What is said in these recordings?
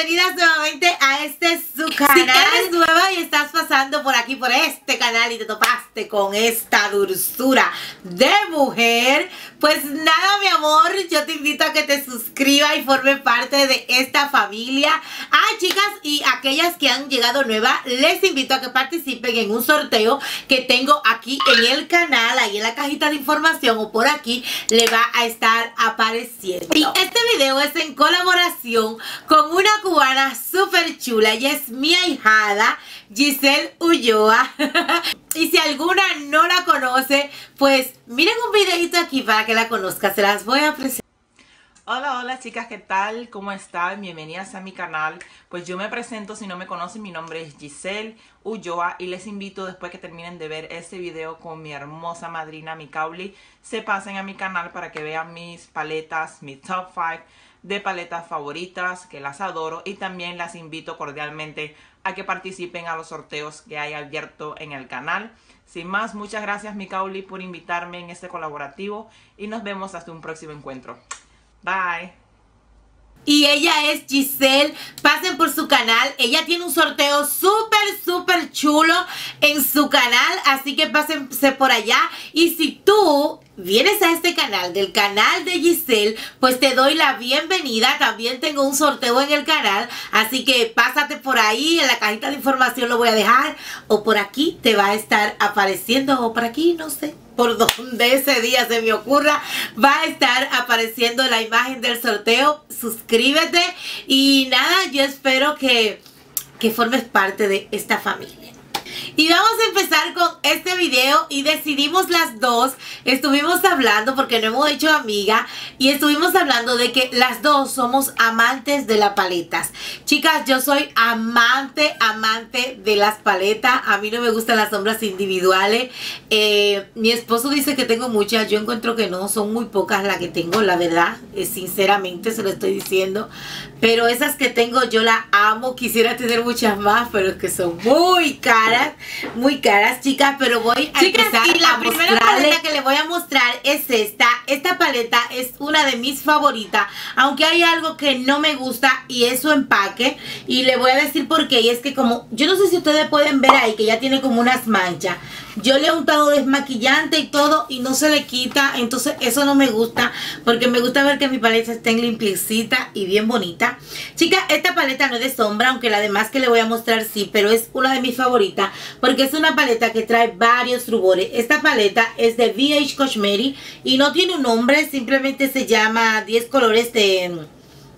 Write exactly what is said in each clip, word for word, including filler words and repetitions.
bienvenidas nuevamente a este su canal. Si eres nueva y estás pasando por aquí, por este canal y te topaste con esta dulzura de mujer, pues nada, mi amor, yo te invito a que te suscribas y forme parte de esta familia. Ah, chicas, y aquellas que han llegado nuevas, les invito a que participen en un sorteo que tengo aquí en el canal, ahí en la cajita de información o por aquí le va a estar apareciendo. Y este video es en colaboración con una cubana súper chula. Ella es mi ahijada, Giselle Ulloa. Y si alguna no la conoce, pues miren un videito aquí para que la conozca. Se las voy a presentar. Hola, hola chicas, ¿qué tal? ¿Cómo están? Bienvenidas a mi canal. Pues yo me presento, si no me conocen, mi nombre es Giselle Ulloa y les invito, después que terminen de ver este video con mi hermosa madrina Micauli, se pasen a mi canal para que vean mis paletas, mis top cinco de paletas favoritas, que las adoro, y también las invito cordialmente a que participen a los sorteos que hay abierto en el canal. Sin más, muchas gracias Micauli por invitarme en este colaborativo y nos vemos hasta un próximo encuentro. Bye. Y ella es Giselle, pasen por su canal, ella tiene un sorteo súper, súper chulo en su canal, así que pásense por allá. Y si tú vienes a este canal, del canal de Giselle, pues te doy la bienvenida. También tengo un sorteo en el canal, así que pásate por ahí, en la cajita de información lo voy a dejar, o por aquí te va a estar apareciendo, o por aquí, no sé, por donde ese día se me ocurra, va a estar apareciendo la imagen del sorteo. Suscríbete y nada, yo espero que, que formes parte de esta familia. Y vamos a empezar con este video. Y decidimos las dos, estuvimos hablando, porque no hemos hecho amiga, y estuvimos hablando de que las dos somos amantes de las paletas. Chicas, yo soy amante, amante de las paletas. A mí no me gustan las sombras individuales. eh, Mi esposo dice que tengo muchas, yo encuentro que no, son muy pocas las que tengo, la verdad, eh, sinceramente se lo estoy diciendo. Pero esas que tengo yo las amo, quisiera tener muchas más, pero es que son muy caras. Muy caras, chicas, pero voy a chicas, empezar y la a primera mostrarle. Paleta que le voy a mostrar es esta. Esta paleta es una de mis favoritas, aunque hay algo que no me gusta y es su empaque, y le voy a decir por qué. Y es que, como, yo no sé si ustedes pueden ver ahí que ya tiene como unas manchas. Yo le he untado desmaquillante y todo y no se le quita, entonces eso no me gusta, porque me gusta ver que mi paleta esté limpiecita y bien bonita. Chicas, esta paleta no es de sombra, aunque la demás que le voy a mostrar sí, pero es una de mis favoritas, porque es una paleta que trae varios rubores. Esta paleta es de V H Cosmetics y no tiene un nombre, simplemente se llama diez colores de...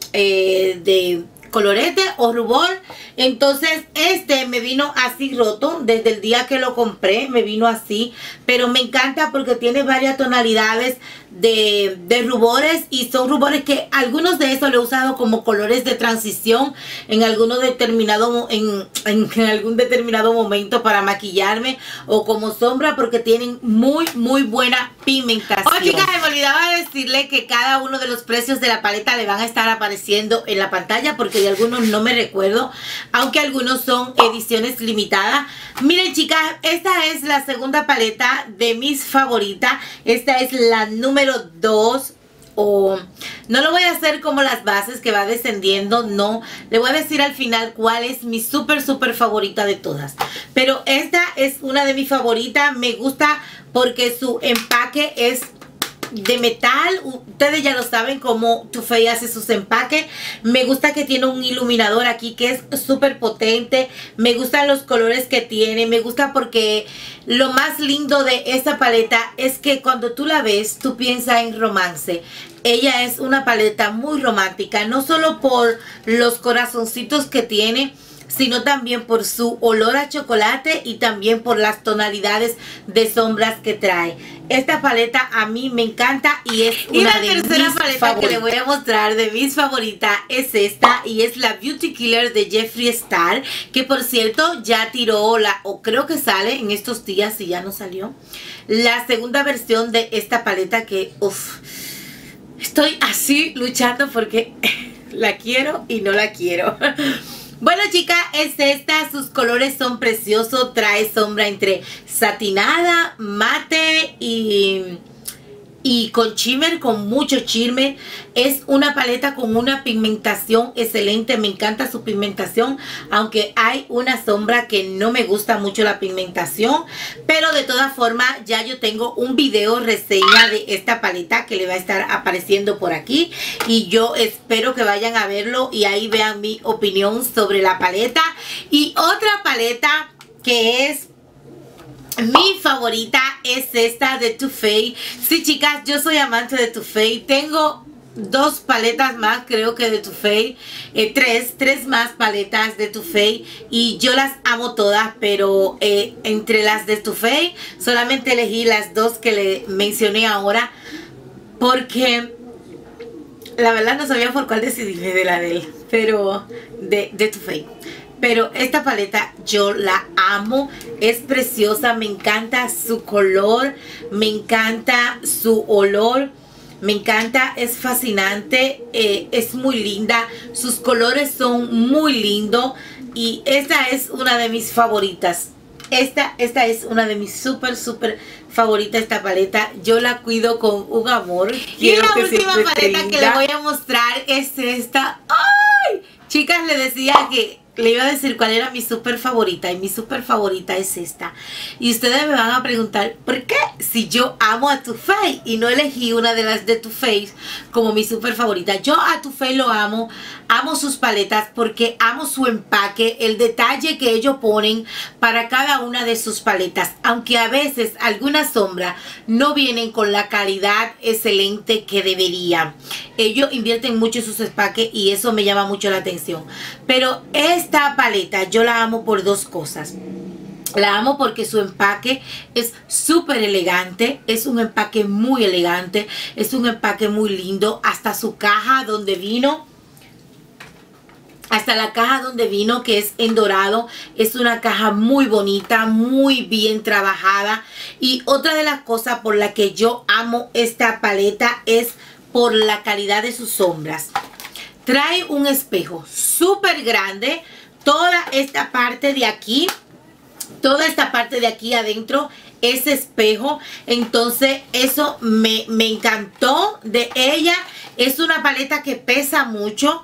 Eh, de colorete o rubor. Entonces este me vino así roto desde el día que lo compré, me vino así, pero me encanta porque tiene varias tonalidades de, de rubores, y son rubores que algunos de esos lo he usado como colores de transición en alguno determinado en, en, en algún determinado momento para maquillarme, o como sombra, porque tienen muy muy buena pigmentación. Oh, chicas, me olvidaba decirle que cada uno de los precios de la paleta le van a estar apareciendo en la pantalla, porque de algunos no me recuerdo, aunque algunos son ediciones limitadas. Miren, chicas, esta es la segunda paleta de mis favoritas. Esta es la número dos. O no lo voy a hacer como las bases que va descendiendo, no, le voy a decir al final cuál es mi súper súper favorita de todas. Pero esta es una de mis favoritas. Me gusta porque su empaque es de metal. Ustedes ya lo saben cómo Too Faced hace sus empaques. Me gusta que tiene un iluminador aquí que es súper potente. Me gustan los colores que tiene. Me gusta porque lo más lindo de esta paleta es que cuando tú la ves, tú piensas en romance. Ella es una paleta muy romántica, no solo por los corazoncitos que tiene, sino también por su olor a chocolate y también por las tonalidades de sombras que trae. Esta paleta a mí me encanta y es y una de mis favoritas. Y la tercera paleta que le voy a mostrar de mis favoritas es esta, y es la Beauty Killer de Jeffree Star, que por cierto ya tiró la, o creo que sale en estos días, si ya no salió, la segunda versión de esta paleta, que uff, estoy así luchando porque la quiero y no la quiero. Bueno, chicas, es esta. Sus colores son preciosos. Trae sombra entre satinada, mate y y con shimmer, con mucho shimmer. Es una paleta con una pigmentación excelente. Me encanta su pigmentación, aunque hay una sombra que no me gusta mucho la pigmentación, pero de todas formas ya yo tengo un video reseña de esta paleta que le va a estar apareciendo por aquí, y yo espero que vayan a verlo y ahí vean mi opinión sobre la paleta. Y otra paleta que es mi favorita es esta de Too Faced. Sí, chicas, yo soy amante de Too Faced. Tengo dos paletas más, creo que de Too Faced. Eh, tres, tres más paletas de Too Faced. Y yo las amo todas, pero eh, entre las de Too Faced solamente elegí las dos que le mencioné ahora, porque la verdad no sabía por cuál decidirme de la de él, pero de, de Too Faced. Pero esta paleta yo la amo, es preciosa, me encanta su color, me encanta su olor, me encanta, es fascinante, eh, es muy linda, sus colores son muy lindos y esta es una de mis favoritas. Esta, esta es una de mis súper, súper favoritas, esta paleta. Yo la cuido con un amor. Y la última paleta que les voy a mostrar es esta. ¡Ay! Chicas, les decía que le iba a decir cuál era mi súper favorita, y mi súper favorita es esta. Y ustedes me van a preguntar, ¿por qué si yo amo a Too Faced y no elegí una de las de Too Faced como mi súper favorita? Yo a Too Faced lo amo, amo sus paletas porque amo su empaque, el detalle que ellos ponen para cada una de sus paletas. Aunque a veces algunas sombras no vienen con la calidad excelente que deberían. Ellos invierten mucho en sus empaques y eso me llama mucho la atención. Pero esta paleta yo la amo por dos cosas. La amo porque su empaque es súper elegante, es un empaque muy elegante, es un empaque muy lindo. Hasta su caja donde vino, hasta la caja donde vino, que es en dorado, es una caja muy bonita, muy bien trabajada. Y otra de las cosas por la que yo amo esta paleta es por la calidad de sus sombras. Trae un espejo súper grande. Toda esta parte de aquí, toda esta parte de aquí adentro es espejo. Entonces eso me, me encantó de ella. Es una paleta que pesa mucho.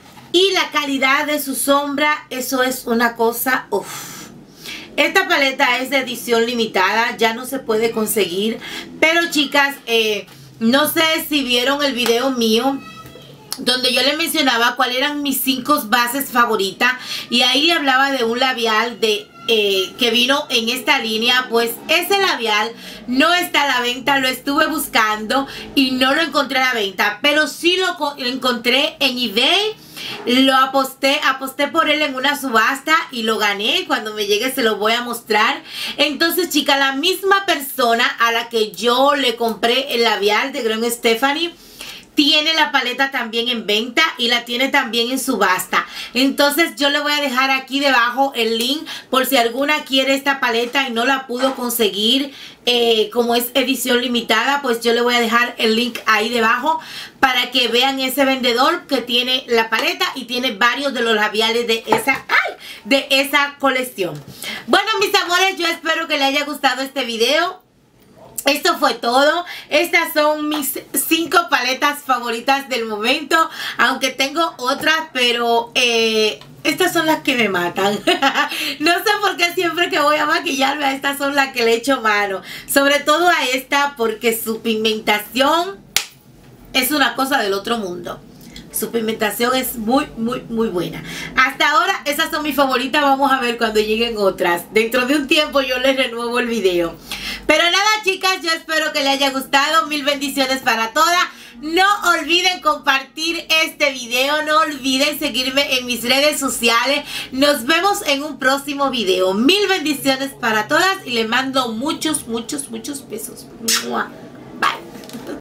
Y la calidad de su sombra, eso es una cosa, uff. Esta paleta es de edición limitada, ya no se puede conseguir. Pero chicas, eh, no sé si vieron el video mío donde yo les mencionaba cuáles eran mis cinco bases favoritas, y ahí le hablaba de un labial de eh, que vino en esta línea. Pues ese labial no está a la venta, lo estuve buscando y no lo encontré a la venta, pero sí lo, lo encontré en eBay. Lo aposté, aposté por él en una subasta y lo gané. Cuando me llegue se lo voy a mostrar. Entonces, chicas, la misma persona a la que yo le compré el labial de Gwen Stefani tiene la paleta también en venta y la tiene también en subasta. Entonces yo le voy a dejar aquí debajo el link por si alguna quiere esta paleta y no la pudo conseguir, eh, como es edición limitada. Pues yo le voy a dejar el link ahí debajo para que vean ese vendedor que tiene la paleta y tiene varios de los labiales de esa, ¡ay!, de esa colección. Bueno, mis amores, yo espero que les haya gustado este video. Esto fue todo. Estas son mis cinco paletas favoritas del momento. Aunque tengo otras, pero eh, estas son las que me matan. No sé por qué siempre que voy a maquillarme, a estas son las que le echo mano. Sobre todo a esta porque su pigmentación es una cosa del otro mundo. Su pigmentación es muy, muy, muy buena. Hasta ahora esas son mis favoritas. Vamos a ver cuando lleguen otras. Dentro de un tiempo yo les renuevo el video. Pero nada, chicas, yo espero que les haya gustado. Mil bendiciones para todas. No olviden compartir este video. No olviden seguirme en mis redes sociales. Nos vemos en un próximo video. Mil bendiciones para todas. Y les mando muchos, muchos, muchos besos. Bye.